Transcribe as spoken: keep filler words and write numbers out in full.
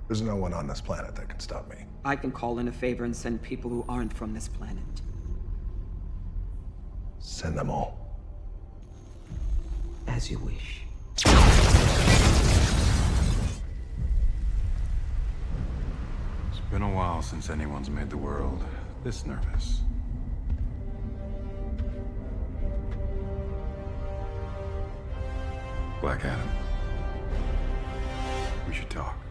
There's no one on this planet that can stop me. I can call in a favor and send people who aren't from this planet. Send them all. As you wish. It's been a while since anyone's made the world this nervous. Black Adam. We should talk.